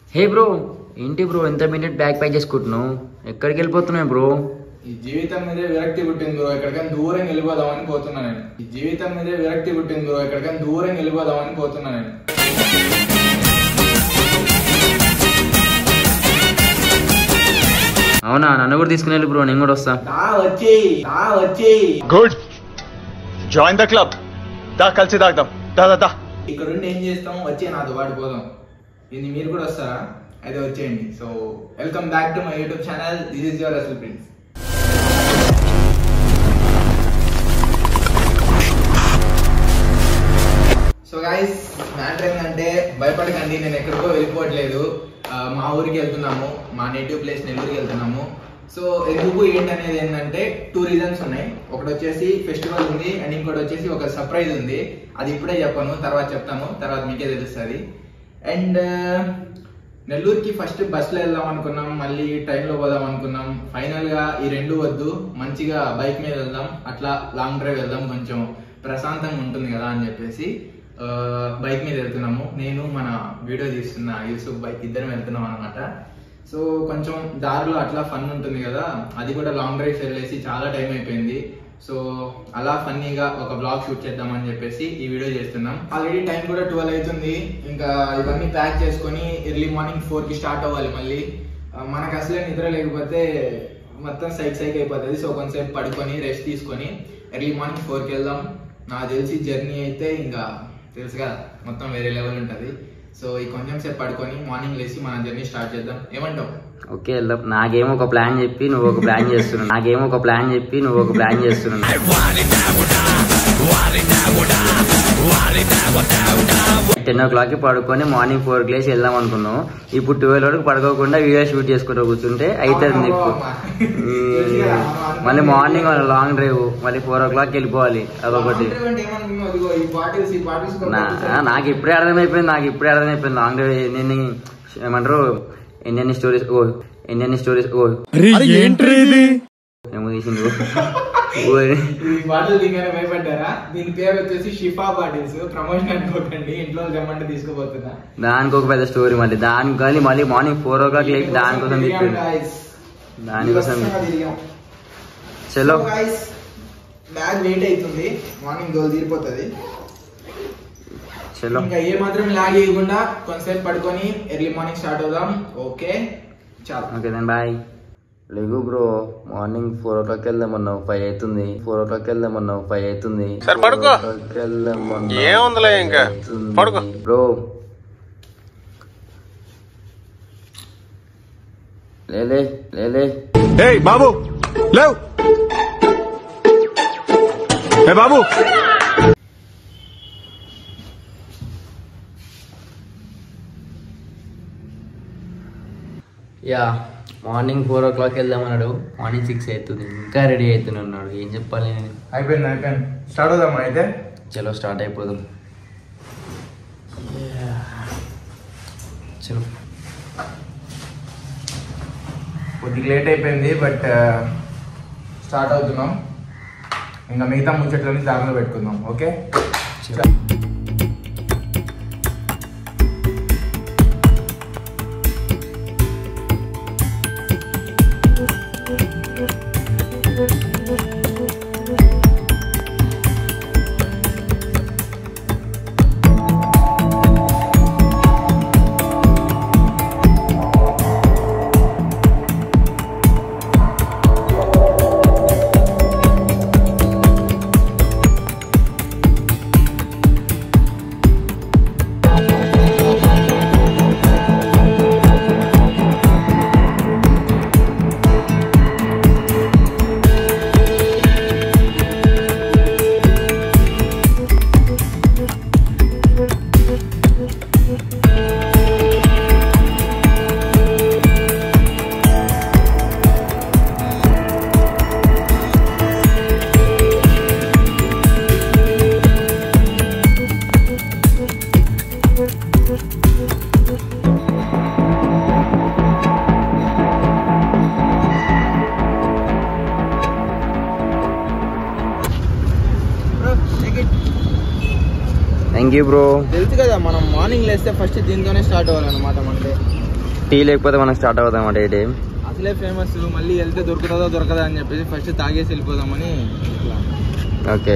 హే bro, ఏంటి bro ఎంత minute bag pack చేసుకుంటున్నావు? ఎక్కడికి వెళ్ళిపోతున్నావు బ్రో? ఈ జీవితం మీదే విరక్తి పుట్టింది బ్రో, ఎక్కడికైనా దూరం వెళ్ళిపోదామని పోతున్నా నేను. ఈ జీవితం మీదే విరక్తి పుట్టింది బ్రో, ఎక్కడికైనా దూరం వెళ్ళిపోదామని పోతున్నా నేను. అవునా, నన్ను కూడా తీసుకుని వెళ్ళి బ్రో, నేను కూడా వస్తా. Good, join the club. దా కలిసి తాగుదాం. దా ఇక్కడుండి ఏం చేస్తాం, వచ్చే నాతో పాటు పోదాం. ఇది మీరు కూడా వస్తారా? అయితే వచ్చేయండి. So welcome back to my YouTube channel. This is your Russell Prince. So guys, matter ఏంటంటే భయపడకండి, నేను ఎక్కడికో వెళ్ళిపోవట్లేదు. మా ఊరికి వెళ్తున్నాము, మా నేటివ్ ప్లేస్ నెల్లూరుకి వెళ్తున్నాము. సో ఎందుకు ఏంటనేది ఏంటంటే 2 రీజన్స్ ఉన్నాయి. ఒకటి వచ్చేసి ఫెస్టివల్ ఉంది, అండ్ ఇంకోటి వచ్చేసి ఒక సర్ప్రైజ్ ఉంది. అది ఇప్పుడే చెప్పను, తర్వాత చెప్తాను, తర్వాత మీకే తెలుస్తుంది. అండ్ నెల్లూరుకి ఫస్ట్ బస్లో వెళ్దాం అనుకున్నాం, మళ్ళీ ట్రైన్లో పోదాం అనుకున్నాం. ఫైనల్గా ఈ రెండు వద్దు, మంచిగా బైక్ మీద వెళ్దాం, అట్లా లాంగ్ డ్రైవ్ వెళ్దాం, కొంచెం ప్రశాంతంగా ఉంటుంది కదా అని చెప్పేసి బైక్ మీద వెళ్తున్నాము. నేను మన వీడియో తీస్తున్న యూసుఫ్ బైక్ ఇద్దరం వెళ్తున్నాం అనమాట. సో కొంచెం దారిలో అట్లా ఫన్ ఉంటుంది కదా, అది కూడా లాంగ్ డ్రైవ్స్ వెళ్ళేసి చాలా టైం అయిపోయింది. సో అలా ఫన్నీగా ఒక బ్లాగ్ షూట్ చేద్దామని చెప్పేసి ఈ వీడియో చేస్తున్నాం. ఆల్రెడీ టైం కూడా 12 అవుతుంది. ఇంకా ఇవన్నీ ప్యాక్ చేసుకొని ఎర్లీ మార్నింగ్ 4కి స్టార్ట్ అవ్వాలి. మళ్ళీ మనకు అసలే నిద్ర లేకపోతే మొత్తం సైక్ అయిపోతుంది. సో కొంచెంసేపు పడుకొని రెస్ట్ తీసుకొని ఎర్లీ మార్నింగ్ 4కి వెళ్దాం. నాకు తెలిసి జర్నీ అయితే ఇంకా తెలుసుగా మొత్తం వేరే లెవెల్ ఉంటుంది. సో ఈ కొంచెం సేపు పడుకొని మార్నింగ్ లేచి మన జర్నీ స్టార్ట్ చేద్దాం. ఏమంటావు? ఓకే వెళ్దాం. నాకేమో ఒక ప్లాన్ చెప్పి నువ్వు ఒక ప్లాన్ చేస్తున్నావు. 10 o'clockకి పడుకొని మార్నింగ్ 4కి లేచి వెళ్దాం అనుకున్నావు. ఇప్పుడు 12 వరకు పడుకోకుండా వీడియో షూట్ చేసుకుంటూ కూర్చుంటే అవుతుంది నీకు. మళ్ళీ మార్నింగ్ లాంగ్ డ్రైవ్, మళ్ళీ 4 o'clockకి వెళ్ళిపోవాలి. అదొకటి నాకు ఇప్పుడే అర్థమైపోయింది. లాంగ్ డ్రైవ్ నేను ఏమంటారు, ఎన్ని స్టోరీస్ ఏమో తీసింది. బాటిల్ దిగానే భయపడ్డారా? దీని పేరు వచ్చేసి షిఫా బాటిల్స్. ప్రమోషన్ అనుకోకండి, ఇంట్లో జమ్మంటే తీసుకుపోతున్నా. దానికి ఒక పెద్ద స్టోరీ. మళ్ళీ మార్నింగ్ 4 o'clock లేచి దానికోసం చలో. బ్యాగ్ వెయిట్ అవుతుంది, మార్నింగ్ దోలు తీరిపోతుంది. చలో, ఇంకా ఏ మాత్రం లాగ్ చేయకుండా కొంతసేపు పడుకొని ఎర్లీ మార్నింగ్ స్టార్ట్ అవుదాం. ఓకే చాలు. Okay then bye. లేగు బ్రో, మార్నింగ్ 4 o'clock వెళ్దామన్నావు, 5 అవుతుంది. 4 o'clock వెళ్దామన్నావు, 5 అవుతుంది. ఏముందిలే ఇంకా పడుకో బ్రో. లేలే బాబు లేవు. బాబు యా, మార్నింగ్ 4 o'clock వెళ్దామన్నాడు, మార్నింగ్ 6 అవుతుంది. ఇంకా రెడీ అవుతున్నాడు. ఏం చెప్పాలి నేను? అయిపోయింది. స్టార్ట్ అవుదామా అయితే? చలో స్టార్ట్ అయిపోదాం. చలో. కొద్దిగా లేట్ అయిపోయింది, బట్ స్టార్ట్ అవుతున్నాం. ఇంకా మిగతా ముచ్చట్లని దారిలో పెట్టుకుందాం. Okay thank you bro. తెలుసు కదా కదా మనం మార్నింగ్ లేస్తే ఫస్ట్ దీంతోనే స్టార్ట్ అవ్వాలన్నమాట. మండే టీ లేకపోతే మనం స్టార్ట్ అవుతాం అంటే ఏ టైం అసలే ఫేమస్, మళ్ళీ వెళ్తే దొరుకుతుందో దొరకదా అని చెప్పేసి ఫస్ట్ తాగేసి వెళ్ళిపోదామని. ఓకే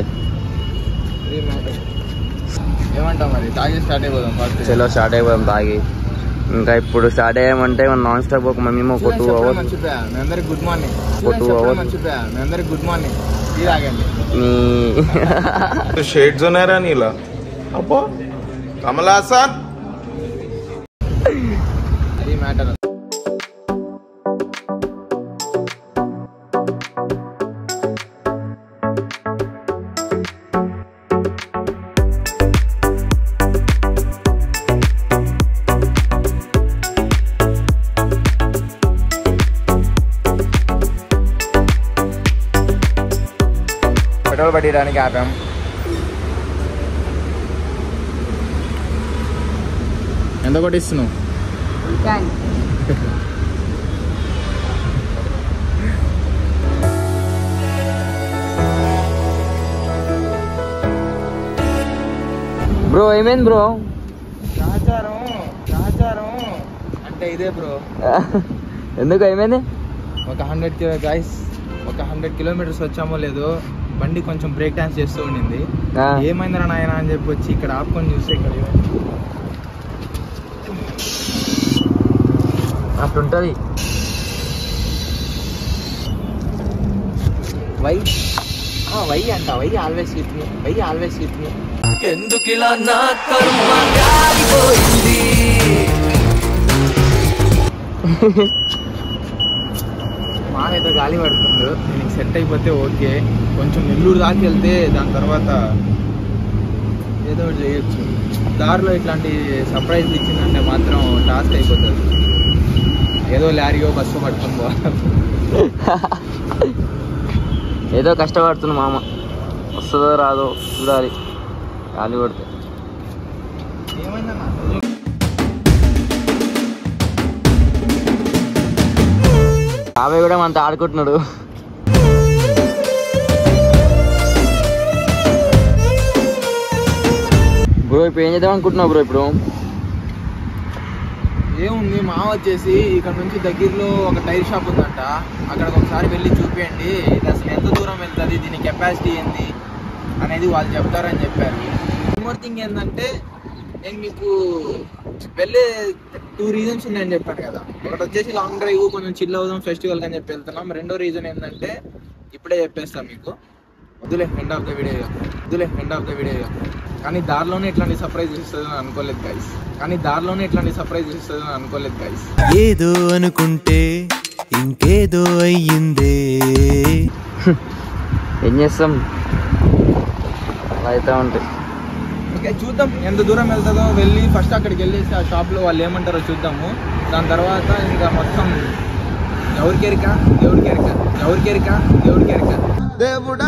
ఏమంటాం మరి, తాగి స్టార్ట్ అయిపోదాం ఫస్ట్. చలో స్టార్ట్ అయిపోదాం తాగి. ఇంకా ఇప్పుడు స్టార్ట్ అయ్యామంటే మనం నాన్ స్టాప్ ఒక మేము ఒక 2 hours మర్చిపోయా మీ అందరికి గుడ్ మార్నింగ్. మర్చిపోయా మీ అందరికి గుడ్ మార్నింగ్. టీ తాగండి. షేడ్స్ ఉన్నారా నీలా? అబ్బో కమలాసన్ అది మ్యాటర్. పెట్రోల్ పట్టడానికి ఆపాం. ఎంత కొట్టిస్తున్నావు? బ్రో ఏమైంది బ్రో? సహచారం అంటే ఇదే బ్రో. ఎందుకు ఏమైంది? ఒక 100 కిలోమీటర్స్ వచ్చామో లేదో బండి కొంచెం బ్రేక్ డాన్స్ చేస్తూ ఉండింది. ఏమైందిరా నాయన అని చెప్పి వచ్చి ఇక్కడ ఆపుకొని చూస్తే ఇక్కడ అట్లుంటది. వై అంట, వై ఆల్వేస్ విత్ మీ. ఎందుకిలా నా కర్మ కాలిపోయింది. మాకైతే గాలి పడుతుంది. నేను సెట్ అయిపోతే ఓకే, కొంచెం నెల్లూరు దాకా వెళ్తే దాని తర్వాత ఏదో ఒకటి చేయొచ్చు. దారిలో ఇట్లాంటి సర్ప్రైజ్ ఇచ్చిందంటే మాత్రం టాస్క్ అయిపోతుంది. ఏదో లారీయో బస్సు పట్టుకొని పోవాలి. ఏదో కష్టపడుతున్నా మామ, వస్తుందో రాదో చూడాలి. గాలి కొడితే ఏమైందన్నా బాబాయ్ కూడా మనతో ఆడుకుంటున్నాడు. బ్రో ఇప్పుడు ఏం చేద్దాం అనుకుంటున్నావు బ్రో? ఇప్పుడు ఏముంది, మా వచ్చేసి ఇక్కడ నుంచి దగ్గరలో ఒక టైర్ షాప్ ఉందంట, అక్కడికి ఒకసారి వెళ్ళి చూపించండి. ఇది అసలు ఎంత దూరం వెళ్తుంది, దీని కెపాసిటీ ఏంది అనేది వాళ్ళు చెప్తారని చెప్పారు. మోర్ థింగ్ ఏంటంటే, నేను మీకు వెళ్ళే 2 reasons ఉన్నాయని చెప్పాను కదా. ఒకటి వచ్చేసి లాంగ్ డ్రైవ్, కొంచెం చిల్ అవుదాం ఫెస్టివల్ అని చెప్పి వెళ్తున్నాం. రెండో రీజన్ ఏంటంటే ఇప్పుడే చెప్పేస్తాం మీకు, వద్దులే ఎండ్ ఆఫ్ ద వీడియో. కానీ దారిలోనే ఇట్లాంటి సర్ప్రైజ్ ఇస్తుందని అనుకోలేదు గైస్. ఏదో అనుకుంటే ఇంకేదో అయ్యిందే. ఏం చేస్తాం, అలా అయితే ఉంటాయి. ఓకే చూద్దాం ఎంత దూరం వెళ్తుందో. వెళ్ళి ఫస్ట్ అక్కడికి వెళ్ళేసి ఆ షాప్లో వాళ్ళు ఏమంటారో చూద్దాము. దాని తర్వాత ఇంకా మొత్తం ఎవరికెరిక దేవుడా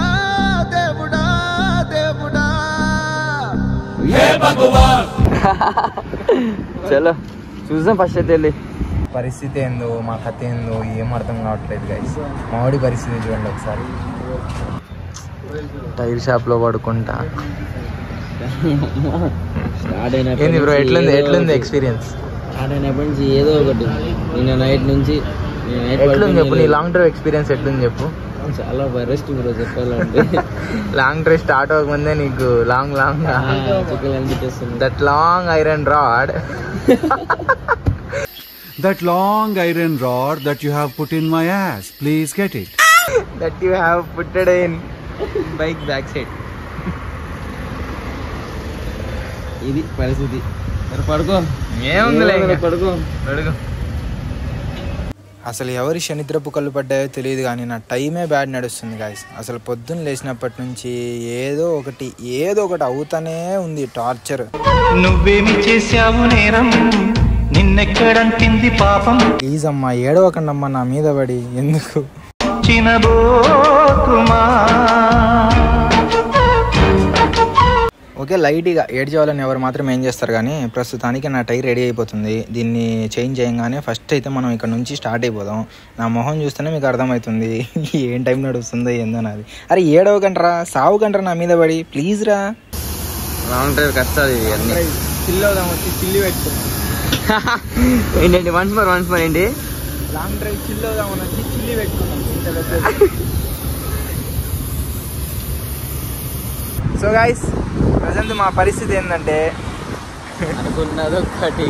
చలో చూద్దాం ఫస్ట్ అయితే వెళ్ళి. పరిస్థితి ఏందో, మా కథ ఏందో ఏం అర్థం కావట్లేదు గైస్. మామిడి పరిస్థితి చూడండి ఒకసారి. టైర్ షాప్ లో పడుకుంటా. ఏంది బ్రో, ఎట్లుంది ఎక్స్పీరియన్స్? స్టార్ట్ అయినప్పటి నుంచి ఏదో ఒకటి. నిన్న నైట్ నుంచి ఎట్లుంది చెప్పు, నీ లాంగ్ డ్రైవ్ ఎక్స్పీరియన్స్ ఎట్లుంది చెప్పు. చాలా బెస్ట్ బ్రో చెప్పాలంటే. లాంగ్ డ్రైవ్ స్టార్ట్ అవ్వకముందే నీకు లాంగ్ అనిపిస్తుంది. That long iron rod That long iron rod that you have put in my ass, please get it. that you have put it in bike back side. ఇది పరిస్థితి. పడుకో, ఏముందిలే పడుకో. అసలు ఎవరి శనిద్రపు కళ్ళు పడ్డాయో తెలియదు కానీ నా టైమే బ్యాడ్ నడుస్తుంది గాయస్. అసలు పొద్దున్న లేచినప్పటి నుంచి ఏదో ఒకటి అవుతానే ఉంది, టార్చర్. నువ్వేమి చేశావు నేరం, నిన్నెక్కడంటింది పాపం. ప్లీజ్ అమ్మా ఏడవకండి అమ్మా నా మీద పడి, ఎందుకు చినబోకుమా. ఓకే లైట్గా ఏడ్చేవాళ్ళని ఎవరు మాత్రం ఏం చేస్తారు కానీ ప్రస్తుతానికి నా టైర్ రెడీ అయిపోతుంది. దీన్ని చేంజ్ చేయగానే ఫస్ట్ అయితే మనం ఇక్కడ నుంచి స్టార్ట్ అయిపోదాం. నా మొహం చూస్తేనే మీకు అర్థమవుతుంది ఏం టైం నడుస్తుందో ఏందో నాది. అరే ఏడవకండ్రా, సావుకండ్రా నా మీద పడి, ప్లీజ్ రా. లాంగ్ డ్రైవ్ కష్టాలు ఇవి అన్నీ. చిల్ అవుదాం వచ్చి చిల్లి పెట్టుకున్నాం. ఏంటండి వన్స్ మోర్ ఏంటి? లాంగ్ డ్రైవ్ చిల్ అవుదామని వచ్చి చిల్లి పెట్టుకున్నాం. సో గైస్ ప్రజెంట్ మా పరిస్థితి ఏంటంటే అనుకున్నదొక్కటి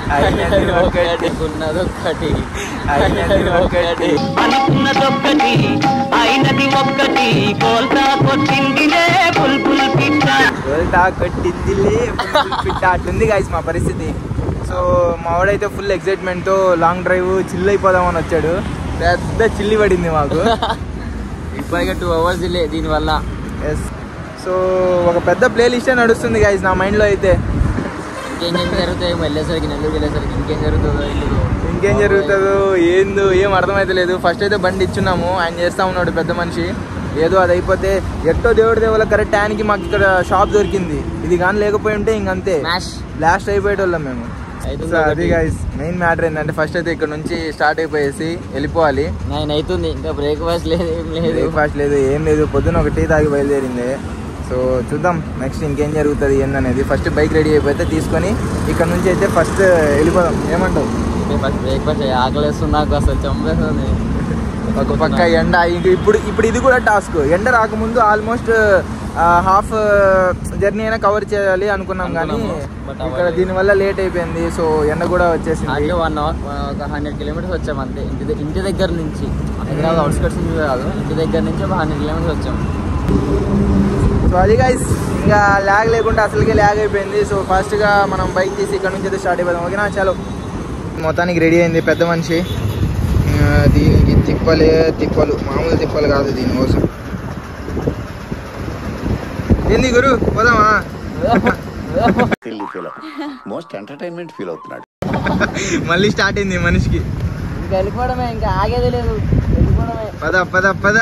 అయినది ఒక్కటి కోల్తా కొట్టిందిలే బుల్బుల్ పిట్ట. పిట్ట అట్లుంది గైస్ మా పరిస్థితి. సో మా వాడైతే ఫుల్ ఎక్సైట్మెంట్తో లాంగ్ డ్రైవ్ చిల్ అయిపోదామని వచ్చాడు. పెద్ద చిల్లి పడింది మాకు. ఇప్పటికే 2 hours డిలే దీనివల్ల. ఎస్. సో ఒక పెద్ద ప్లే లిస్టే నడుస్తుంది గైస్ నా మైండ్లో అయితే. ఇంకేం జరుగుతాయి వెళ్ళేసరికి, నెల్లూరుకి వెళ్ళేసరికి ఇంకేం జరుగుతుందో ఏందో ఏం అర్థమైతలేదు. ఫస్ట్ అయితే బండి ఇచ్చున్నాము, ఆయన చేస్తా ఉన్నాడు పెద్ద మనిషి. ఏదో అది అయిపోతే ఎట్టో దేవుడి దేవుల కరెక్ట్ టైంకి మాకు ఇక్కడ షాప్ దొరికింది. ఇది కానీ లేకపోయి ఉంటే ఇంకంతే బ్లాస్ట్ అయిపోయేటోళ్ళం మేము. సో అది గైస్ మెయిన్ మ్యాటర్ ఏంటంటే ఫస్ట్ అయితే ఇక్కడ నుంచి స్టార్ట్ అయిపోయేసి వెళ్ళిపోవాలి. 9 అవుతుంది, ఇంకా బ్రేక్ఫాస్ట్ లేదు ఏం లేదు. పొద్దున ఒక టీ తాగి బయలుదేరింది. సో చూద్దాం నెక్స్ట్ ఇంకేం జరుగుతుంది ఏందనేది. ఫస్ట్ బైక్ రెడీ అయిపోతే తీసుకొని ఇక్కడ నుంచి అయితే ఫస్ట్ వెళ్ళిపోదాం. ఏమంటావు? ఫస్ట్ బ్రేక్ఫాస్ట్ ఆకలిస్తుంది నాకు, అసలు చంపేస్తుంది. ఒక పక్క ఎండ. ఇప్పుడు ఇది కూడా టాస్క్. ఎండ రాకముందు ఆల్మోస్ట్ హాఫ్ జర్నీ అయినా కవర్ చేయాలి అనుకున్నాం, కానీ ఇక్కడ దీనివల్ల లేట్ అయిపోయింది. సో ఎండ కూడా వచ్చేసింది. 1 hour ఒక 100 kilometers వచ్చాము అంతే. ఇంటి దగ్గర నుంచి, హైదరాబాద్ అవుట్స్కట్స్ నుంచి కాదు, ఇంటి దగ్గర నుంచి ఒక 100 kilometers వచ్చాము. సో అది గైస్ ఇంకా ల్యాగ్ లేకుండా అసలుకే ల్యాగ్ అయిపోయింది. సో ఫాస్ట్గా మనం బైక్ తీసి ఇక్కడ నుంచి అయితే స్టార్ట్ అయిపోదాం. ఓకేనా? చలో మొత్తానికి రెడీ అయింది పెద్ద మనిషి. దీనికి తిప్పలు మామూలు తిప్పలు కాదు దీనికోసం. ఏంది గురు పోదామా? మోస్ట్ ఎంటర్టైన్మెంట్ ఫీల్ అవుతున్నాడు. మళ్ళీ స్టార్ట్ అయింది మనిషికి. ఇంకా వెళ్ళిపోవడమే, ఇంకా ఆగేది లేదు, వెళ్ళిపోవడమే. పద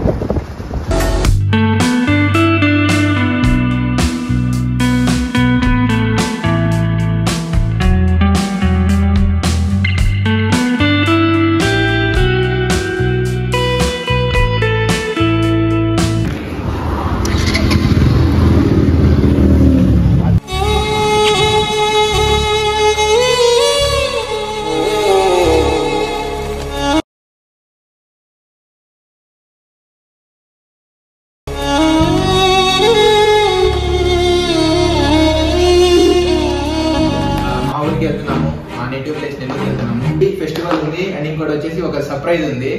వెళ్తున్నాము. మా నేటివ్ ప్లేస్ నెల్లూరుకి వెళ్తున్నాము. ఫెస్టివల్ ఉంది అండ్ ఇంకోటి వచ్చేసి ఒక సర్ప్రైజ్ ఉంది.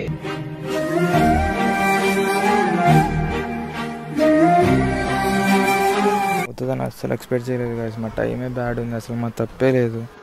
వద్దని అసలు ఎక్స్పెక్ట్ చేయలేదు గాయ్స్. మా టైమే బ్యాడ్ ఉంది, అసలు మా తప్పే లేదు.